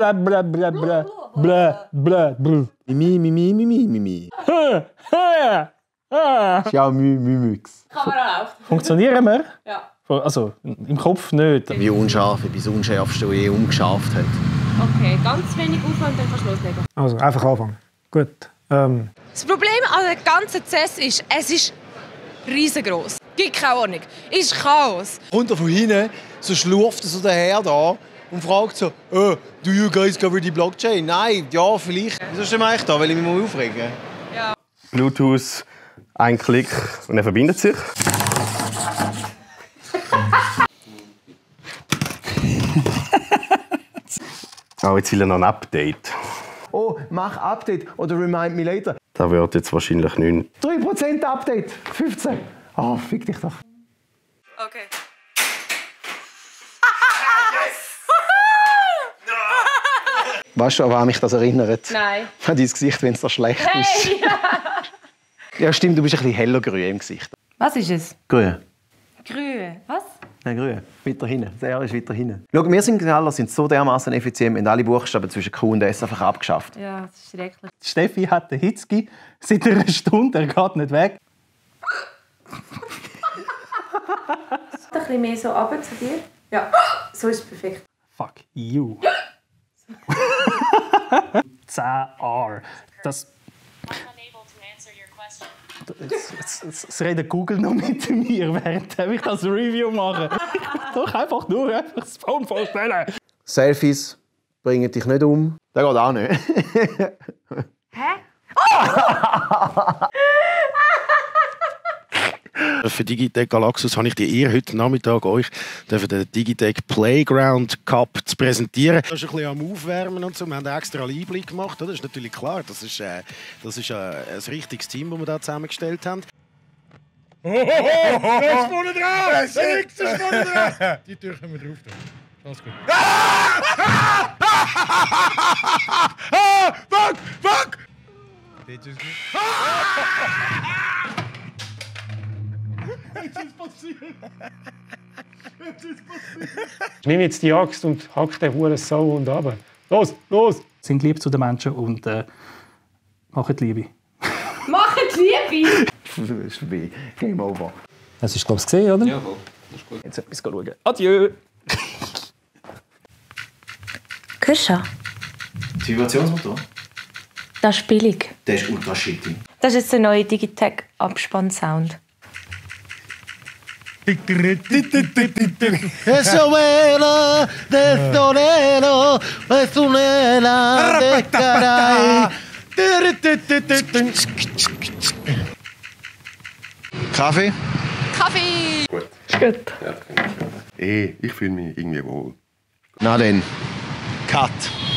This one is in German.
Bla bla bla bla bla bla bla. Mimi. Xiaomü-Mümix. Kamera läuft. Funktionieren wir? Ja. Also, im Kopf nicht. Wie unscharf, wie das Unschärfste, was je umgeschafft hat. Okay, ganz wenig Aufwand, dann kannst du loslegen. Also, einfach anfangen. Gut. Das Problem an der ganzen CES ist, es ist riesengroß. Gibt keine Ordnung. Ist Chaos. Kommt er von hinten, so schlurft er so daher da und fragt so, do you guys cover die Blockchain? Nein, ja, vielleicht. Wieso stehen wir eigentlich da? Weil ich mich mal aufregen? Ja. Bluetooth, ein Klick und er verbindet sich. Oh, jetzt will er noch ein Update. Oh, mach Update oder remind me later. Das wird jetzt wahrscheinlich nicht. 3% Update, 15. Oh, fick dich doch. Okay. Weißt du, an was mich das erinnert? Nein. An dein Gesicht, wenn es dir schlecht ist. Hey! Ja, stimmt, du bist ein bisschen heller grün im Gesicht. Was ist es? Grün. Grün. Was? Nein, grün. Weiter hinten. Das R ist weiter hinten. Schau, wir sind so dermaßen effizient, wir haben alle Buchstaben zwischen Q und S einfach abgeschafft. Ja, das ist schrecklich. Steffi hat den Hitzki seit einer Stunde, er geht nicht weg. Ein bisschen mehr so runter zu dir. Ja, so ist es perfekt. Fuck you. 10R. Das... Jetzt redet Google noch mit mir, während ich das Review mache. Doch einfach nur das Phone vorstellen. Selfies bringen dich nicht um. Das geht auch nicht. Hä? Für Digitec Galaxus habe ich die Ehre, heute Nachmittag euch den Digitec Playground Cup zu präsentieren. Das ist ein bisschen am Aufwärmen und so. Wir haben extra einen Einblick gemacht. Das ist natürlich klar. Das ist ein richtiges Team, das wir da zusammengestellt haben. Das ist vorne dran! Das ist vorne dran! Die Tür können wir drauf tun. Alles gut. Fuck! Dit is gut. Was ist passiert? Nimm jetzt die Axt und hack den Huren Sau und runter. Los! Sind lieb zu den Menschen und machen Liebe. Machen Liebe! Das ist vorbei. Game over. Das ist, glaube ich, gesehen, oder? Ja, voll. Das ist gut. Jetzt etwas schauen. Adieu! Kirscha, Das Vibrationsmotor? das ist billig. Der ist ultra shitty. Das ist jetzt der neue Digitec-Abspann-Sound. Kaffee? Kaffee! Ist gut. Ich fühle mich irgendwie wohl. Na denn. Cut.